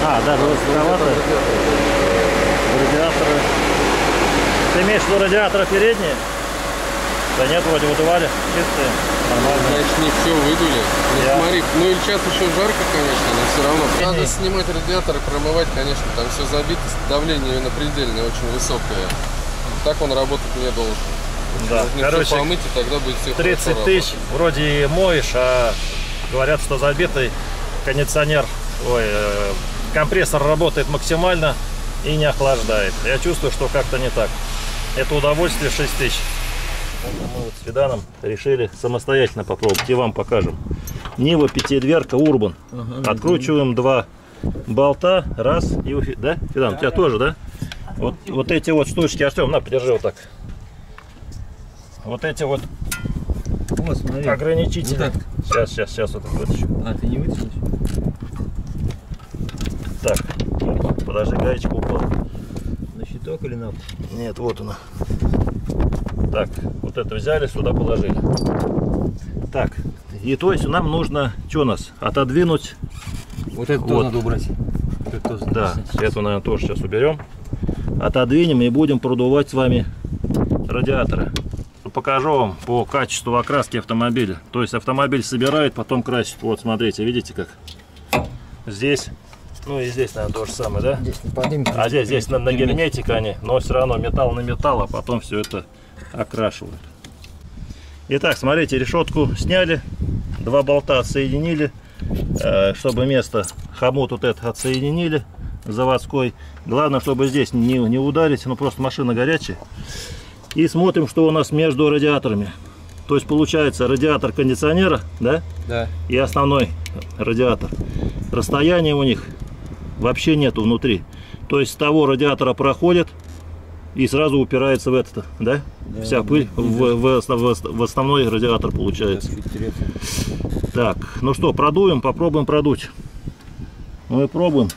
А, даже вот сыровато. Радиаторы. Ты имеешь в виду радиаторы передние? Да нет, вроде выдували. Чистые. Нормально. Значит, не все выдули. Я... Смотри, ну и сейчас еще жарко, конечно, но все равно. Надо снимать радиаторы, промывать, конечно. Там все забито, давление на предельное очень высокое. Так он работать не должен. Да, короче, помыть, и тогда будет все 30 тысяч, вроде и моешь, а говорят, что забитый кондиционер, компрессор работает максимально и не охлаждает. Я чувствую, что как-то не так. Это удовольствие 6 тысяч. Мы вот с Фиданом решили самостоятельно попробовать и вам покажем. Нива пятидверка Урбан. Откручиваем 2 болта, раз, и да, Фидан, у тебя тоже, да? Вот эти вот штучки, Артем, на, подержи вот так. Вот эти вот ограничители. Вот сейчас вот вытащу. А, ты не вытащишь? Так, подожди, гаечка упала. На щиток или на? Нет, вот она. Так, вот это взяли, сюда положили. Так, и то есть нам нужно, что у нас, отодвинуть. Вот это тоже надо убрать. Да, это, наверное, тоже сейчас уберем. Отодвинем и будем продувать с вами радиаторы. Покажу вам по качеству окраски автомобиля. То есть автомобиль собирает, потом красит. Вот смотрите, видите как? Здесь, ну и здесь, наверное, то же самое, да? Здесь не поднимем, а здесь на герметик они, но все равно металл на металл, а потом все это окрашивают. Итак, смотрите, решетку сняли, 2 болта отсоединили, чтобы место, хомут вот это отсоединили, заводской. Главное, чтобы здесь не ударить, ну просто машина горячая. И смотрим, что у нас между радиаторами. То есть получается радиатор кондиционера, да? Да. И основной радиатор. Расстояния у них вообще нету внутри. То есть с того радиатора проходит и сразу упирается в это, да? Да, вся пыль в основной радиатор получается. Так, ну что, продуем, попробуем продуть. Мы пробуем.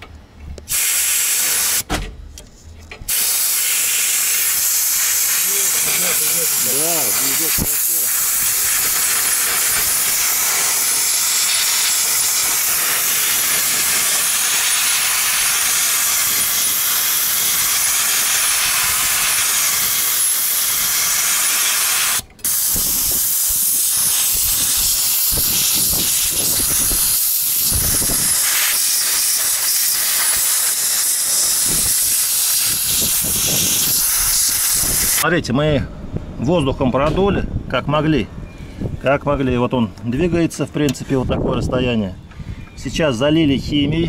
Смотрите, мы воздухом продули, как могли. Как могли. Вот он двигается, в принципе, вот такое расстояние. Сейчас залили химией.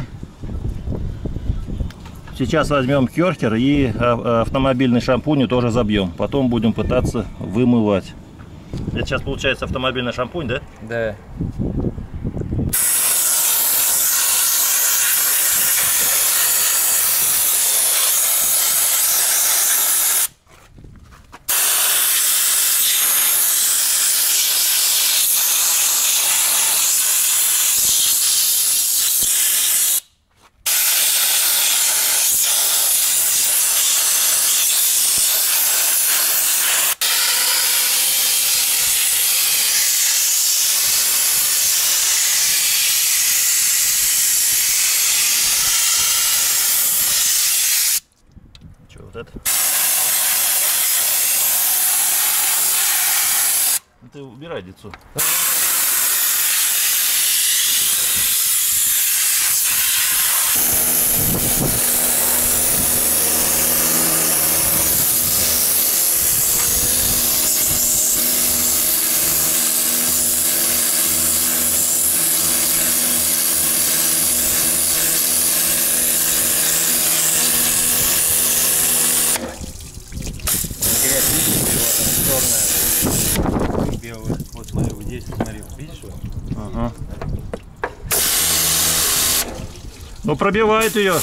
Сейчас возьмем керхер и автомобильный шампунь тоже забьем. Потом будем пытаться вымывать. Это сейчас получается автомобильный шампунь, да? Да. Вот это. Ты убирай лицо. Белый. Вот смотри, вот здесь, смотри, видишь его? Ага. Ну пробивает ее.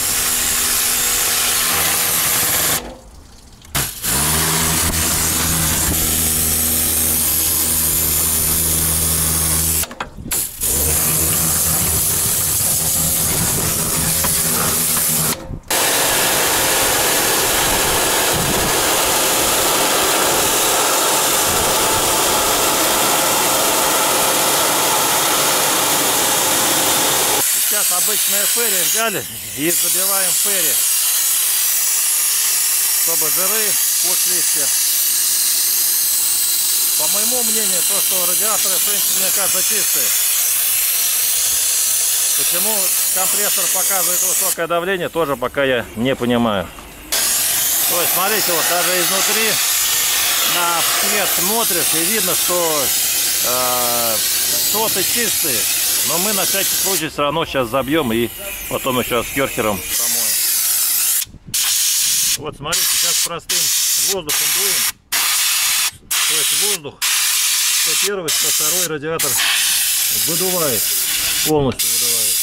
Сейчас обычно обычное ферри взяли и забиваем ферри, чтобы жиры ушли все. По моему мнению, то, что радиаторы, в принципе, мне кажется, чистые. Почему компрессор показывает высокое давление, тоже пока я не понимаю. То есть, смотрите, вот даже изнутри на свет смотришь и видно, что соты чистые. Но мы на всякий случай все равно сейчас забьем и потом еще с керхером промоем. Вот смотрите, сейчас простым воздухом дуем. То есть воздух, что первый, что второй радиатор выдувает, полностью выдувает.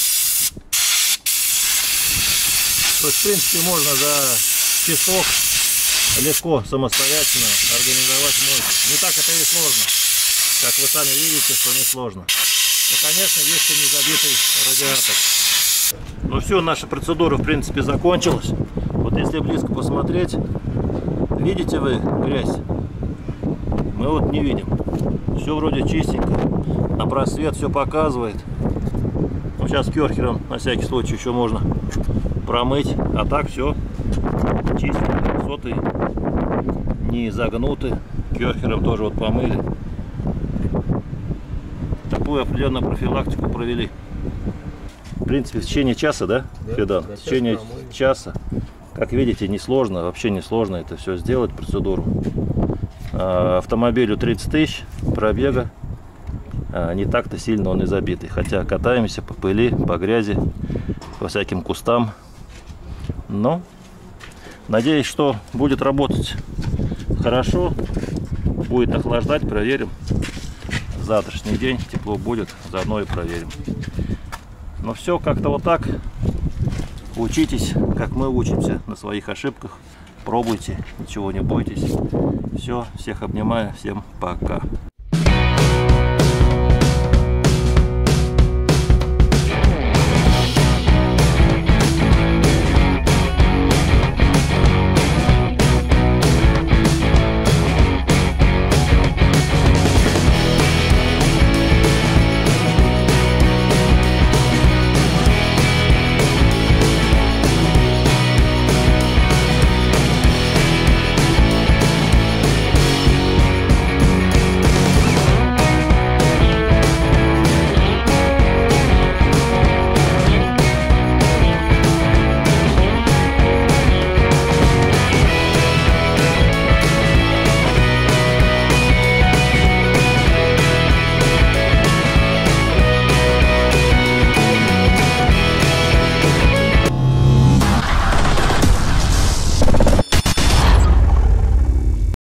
То есть, в принципе, можно за часок легко, самостоятельно организовать мойку. Не так это и сложно. Как вы сами видите, что не сложно. Но, конечно, есть и незабитый радиатор. Ну все, наша процедура, в принципе, закончилась. Вот если близко посмотреть, видите вы грязь? Мы вот не видим. Все вроде чистенько. На просвет все показывает. Ну, сейчас керхером на всякий случай еще можно промыть. А так все чистенько. Соты не загнуты. Керхером тоже вот помыли. Такую определенную профилактику провели. В принципе, в течение часа, да, Федан? В течение часа. Как видите, несложно, вообще несложно это все сделать, процедуру. Автомобилю 30 тысяч пробега, не так-то сильно он и забитый. Хотя катаемся по пыли, по грязи, по всяким кустам. Но надеюсь, что будет работать хорошо, будет охлаждать, проверим. Завтрашний день тепло будет, заодно и проверим. Но все как-то вот так. Учитесь, как мы учимся, на своих ошибках. Пробуйте, ничего не бойтесь. Все, всех обнимаю, всем пока.